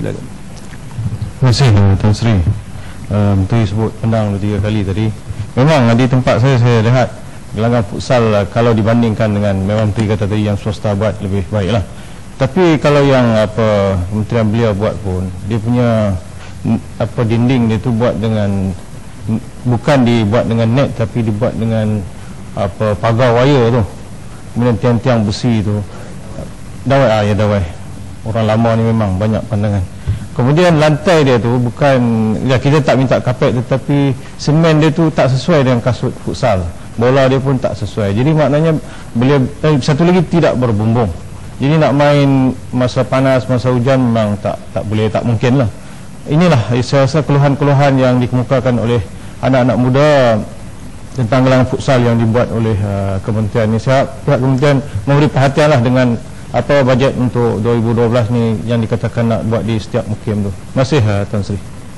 Silakan. Terima kasih Tan Sri. Menteri sebut Penang 3 kali tadi. Memang di tempat saya lihat gelanggang futsal kalau dibandingkan dengan, memang Menteri kata tadi yang swasta buat lebih baik lah. Tapi kalau yang kementerian beliau buat pun, dia punya dinding dia tu buat dengan, bukan dibuat dengan net, tapi dibuat dengan pagar wire tu, kemudian tiang-tiang besi tu, dawai dawai. Orang lama ni memang banyak pandangan. Kemudian lantai dia tu bukan, ya kita tak minta kapet, tetapi semen dia tu tak sesuai dengan kasut futsal. Bola dia pun tak sesuai. Jadi maknanya beliau satu lagi tidak berbumbung. Jadi nak main masa panas, masa hujan memang tak boleh, tak mungkin lah. Inilah saya rasa keluhan-keluhan yang dikemukakan oleh anak-anak muda tentang gelanggang futsal yang dibuat oleh kementerian ini. Saya harap pihak kementerian memberi perhatianlah dengan bajet untuk 2012 ni yang dikatakan nak buat di setiap mukim tu. Terima kasih Tan Sri.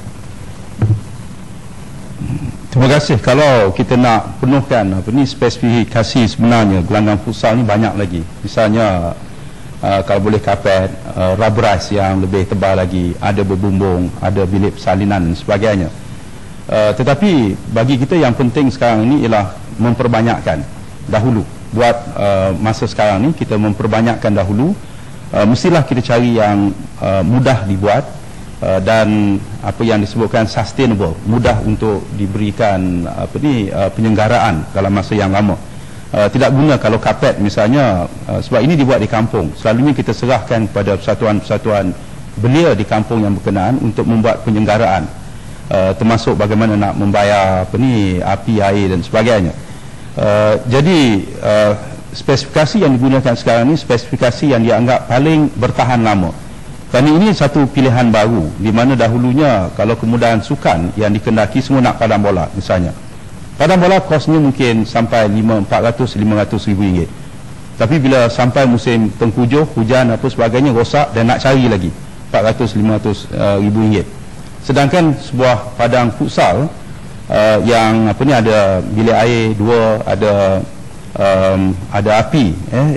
Terima kasih. Kalau kita nak penuhkan spesifikasi sebenarnya gelanggang futsal ni banyak lagi. Misalnya kalau boleh kapet, rubberized yang lebih tebal lagi, ada berbumbung, ada bilik persalinan dan sebagainya. Tetapi bagi kita yang penting sekarang ini ialah memperbanyakkan dahulu. Buat masa sekarang ni kita memperbanyakkan dahulu, mestilah kita cari yang mudah dibuat dan apa yang disebutkan sustainable, mudah untuk diberikan penyelenggaraan dalam masa yang lama. Tidak guna kalau kapet misalnya, sebab ini dibuat di kampung, selalunya kita serahkan kepada persatuan-persatuan belia di kampung yang berkenaan untuk membuat penyelenggaraan, termasuk bagaimana nak membayar api, air dan sebagainya. Jadi spesifikasi yang digunakan sekarang ini spesifikasi yang dianggap paling bertahan lama. Kerana ini satu pilihan baru, di mana dahulunya kalau kemudahan sukan yang dikendaki semua nak padang bola misalnya. Padang bola kosnya mungkin sampai 400-500 ribu ringgit. Tapi bila sampai musim tengkujuh, hujan apa sebagainya, rosak dan nak cari lagi 400-500 ribu ringgit. Sedangkan sebuah padang futsal yang ada bilik air 2, ada api,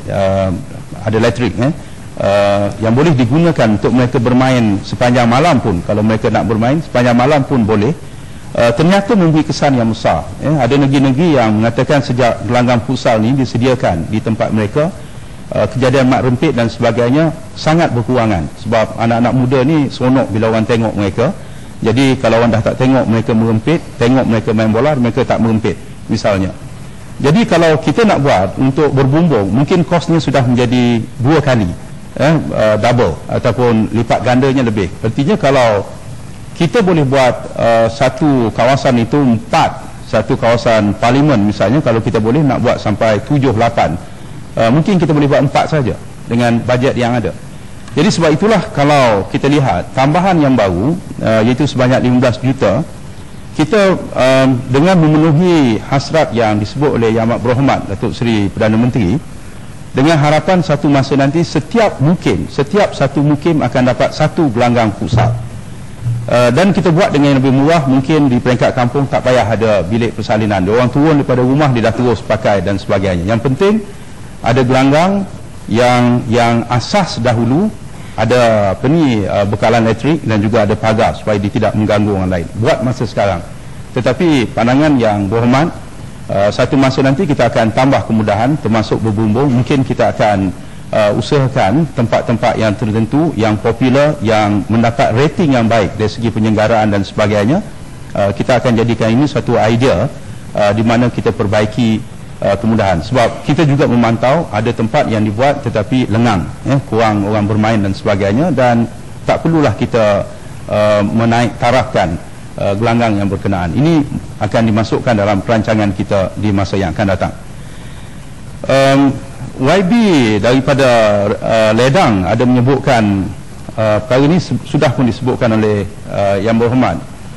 ada elektrik, yang boleh digunakan untuk mereka bermain sepanjang malam pun. Kalau mereka nak bermain sepanjang malam pun boleh. Ternyata memberi kesan yang besar. Ada negeri-negeri yang mengatakan sejak gelanggang futsal ni disediakan di tempat mereka, kejadian mak rempit dan sebagainya sangat berkurangan. Sebab anak-anak muda ni seronok bila orang tengok mereka. Jadi kalau orang dah tak tengok mereka merempit, tengok mereka main bola, mereka tak merempit misalnya. Jadi kalau kita nak buat untuk berbumbung, mungkin kosnya sudah menjadi 2 kali, double ataupun lipat gandanya lebih. Artinya kalau kita boleh buat satu kawasan itu 4, satu kawasan parlimen misalnya, kalau kita boleh nak buat sampai 7-8, mungkin kita boleh buat 4 saja dengan bajet yang ada. Jadi sebab itulah kalau kita lihat tambahan yang baru, iaitu sebanyak 15 juta, kita dengan memenuhi hasrat yang disebut oleh Yang Amat Berhormat Datuk Seri Perdana Menteri, dengan harapan satu masa nanti setiap satu mukim akan dapat satu gelanggang futsal. Dan kita buat dengan yang lebih murah, mungkin di peringkat kampung tak payah ada bilik persalinan. Dia orang turun daripada rumah, dia dah terus pakai dan sebagainya. Yang penting ada gelanggang yang asas dahulu, ada bekalan elektrik dan juga ada pagar supaya dia tidak mengganggu orang lain. Buat masa sekarang. Tetapi pandangan yang berhormat, satu masa nanti kita akan tambah kemudahan termasuk berbumbung. Mungkin kita akan usahakan tempat-tempat yang tertentu, yang popular, yang mendapat rating yang baik dari segi penyelenggaraan dan sebagainya. Kita akan jadikan ini satu idea di mana kita perbaiki kemudahan. Sebab kita juga memantau ada tempat yang dibuat tetapi lengang, kurang orang bermain dan sebagainya, dan tak perlulah kita menaik tarafkan gelanggang yang berkenaan. Ini akan dimasukkan dalam perancangan kita di masa yang akan datang. YB daripada Ledang ada menyebutkan perkara ini sudah pun disebutkan oleh Yang Berhormat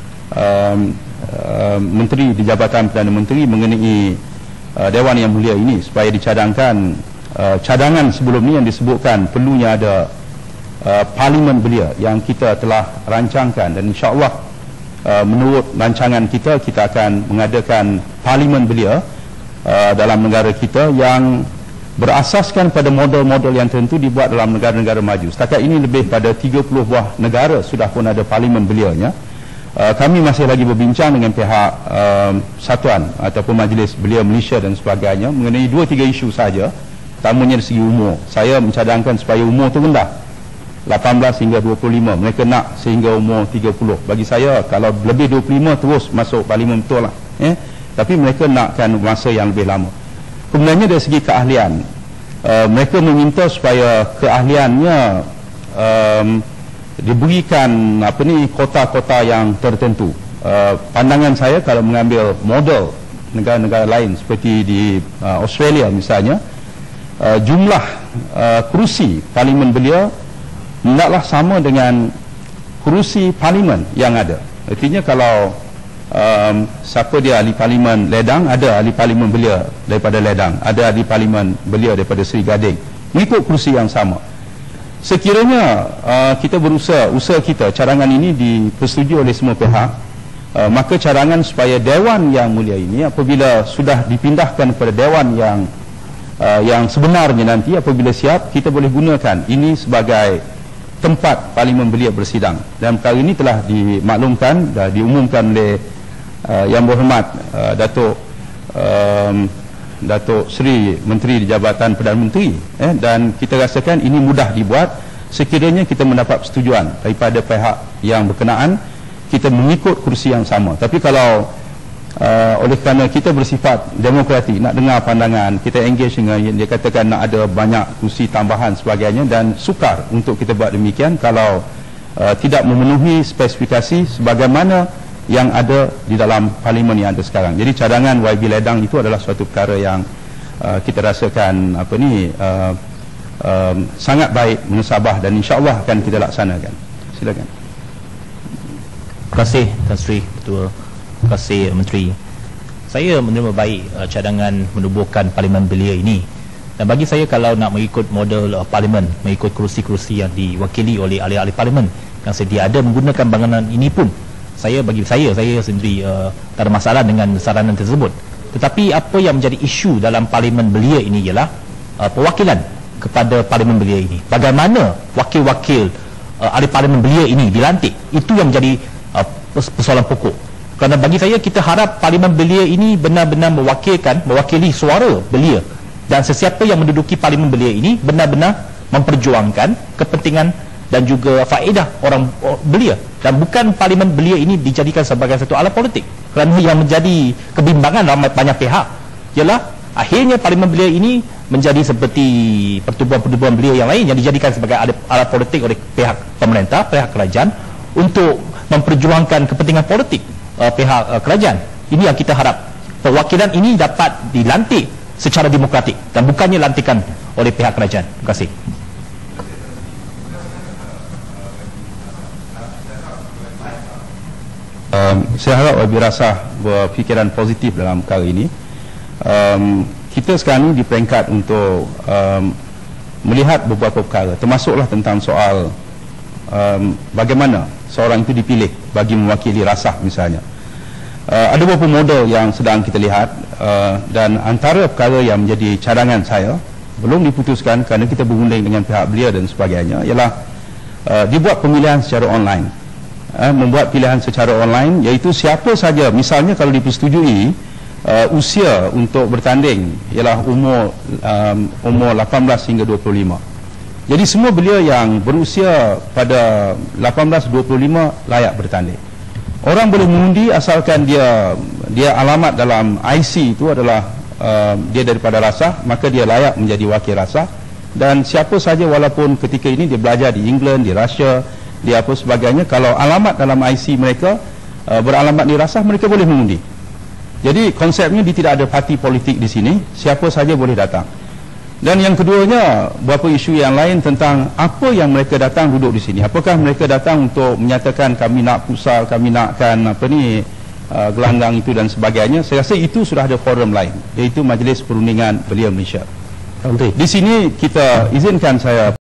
Menteri di Jabatan Perdana Menteri mengenai Dewan Yang Mulia ini, supaya dicadangkan cadangan sebelum ni yang disebutkan perlunya ada parlimen belia yang kita telah rancangkan, dan insya-Allah menurut rancangan kita akan mengadakan parlimen belia dalam negara kita yang berasaskan pada model-model yang tentu dibuat dalam negara-negara maju. Setakat ini lebih pada 30 buah negara sudah pun ada parlimen beliaunya. Kami masih lagi berbincang dengan pihak satuan ataupun majlis belia Malaysia dan sebagainya mengenai 2-3 isu saja. Pertamanya dari segi umur. Saya mencadangkan supaya umur itu rendah, 18 hingga 25. Mereka nak sehingga umur 30. Bagi saya kalau lebih 25 terus masuk parlimen betul lah. Tapi mereka nakkan masa yang lebih lama. Kemudiannya dari segi keahlian, mereka meminta supaya keahliannya diberikan kota-kota yang tertentu. Pandangan saya kalau mengambil model negara-negara lain seperti di Australia misalnya, jumlah kerusi parlimen belia hendaklah sama dengan kerusi parlimen yang ada. Artinya kalau siapa dia ahli parlimen Ledang, ada ahli parlimen belia daripada Ledang, ada ahli parlimen belia daripada Seri Gading, mengikut kerusi yang sama. Sekiranya kita usaha kita, cadangan ini dipersetujui oleh semua pihak, maka cadangan supaya Dewan Yang Mulia ini apabila sudah dipindahkan kepada Dewan yang sebenarnya nanti, apabila siap, kita boleh gunakan ini sebagai tempat parlimen belia bersidang. Dan perkara ini telah dimaklumkan dan diumumkan oleh Yang Berhormat Datuk Seri Menteri di Jabatan Perdana Menteri, dan kita rasakan ini mudah dibuat sekiranya kita mendapat persetujuan daripada pihak yang berkenaan, kita mengikut kursi yang sama. Tapi kalau oleh kerana kita bersifat demokratik, nak dengar pandangan, kita engage dengan dia katakan nak ada banyak kursi tambahan sebagainya, dan sukar untuk kita buat demikian kalau tidak memenuhi spesifikasi sebagaimana yang ada di dalam parlimen yang ada sekarang. Jadi cadangan YB Ledang itu adalah suatu perkara yang kita rasakan sangat baik, menusabah, dan insya-Allah akan kita laksanakan. Silakan. Terima kasih Tan Sri Ketua. Terima kasih Menteri. Saya menerima baik cadangan menubuhkan parlimen belia ini. Dan bagi saya kalau nak mengikut model parlimen, mengikut kerusi-kerusi yang diwakili oleh ahli-ahli parlimen yang sedia ada menggunakan bangunan ini pun, bagi saya sendiri tak ada masalah dengan saranan tersebut. Tetapi apa yang menjadi isu dalam parlimen belia ini ialah perwakilan kepada parlimen belia ini. Bagaimana wakil-wakil ahli parlimen belia ini dilantik, itu yang menjadi persoalan pokok. Kerana bagi saya, kita harap parlimen belia ini benar-benar mewakili suara belia, dan sesiapa yang menduduki parlimen belia ini benar-benar memperjuangkan kepentingan dan juga faedah orang belia, dan bukan parlimen belia ini dijadikan sebagai satu alat politik. Kerana yang menjadi kebimbangan dalam banyak pihak ialah akhirnya parlimen belia ini menjadi seperti pertubuhan-pertubuhan belia yang lain yang dijadikan sebagai alat politik oleh pihak pemerintah, pihak kerajaan untuk memperjuangkan kepentingan politik pihak kerajaan. Ini yang kita harap, perwakilan ini dapat dilantik secara demokratik dan bukannya lantikan oleh pihak kerajaan. Terima kasih. Saya harap YB Rasah berfikiran positif dalam perkara ini. Kita sekarang ini di peringkat untuk melihat beberapa perkara, termasuklah tentang soal bagaimana seorang itu dipilih bagi mewakili rasah misalnya. Ada beberapa model yang sedang kita lihat, dan antara perkara yang menjadi cadangan saya belum diputuskan kerana kita berunding dengan pihak belia dan sebagainya ialah dibuat pemilihan secara online. Membuat pilihan secara online, iaitu siapa saja, misalnya kalau dipersetujui usia untuk bertanding ialah umur 18 hingga 25. Jadi semua belia yang berusia pada 18-25 layak bertanding. Orang boleh mengundi asalkan dia alamat dalam IC itu adalah dia daripada rasah, maka dia layak menjadi wakil rasah. Dan siapa saja walaupun ketika ini dia belajar di England, di Russia, di apa sebagainya, kalau alamat dalam IC mereka beralamat di rasah, mereka boleh mengundi. Jadi konsepnya dia tidak ada parti politik di sini, siapa saja boleh datang. Dan yang keduanya, beberapa isu yang lain tentang apa yang mereka datang duduk di sini. Apakah mereka datang untuk menyatakan kami nak pusal, kami nakkan gelanggang itu dan sebagainya. Saya rasa itu sudah ada forum lain, iaitu Majlis Perundingan Belia Malaysia. Di sini kita izinkan saya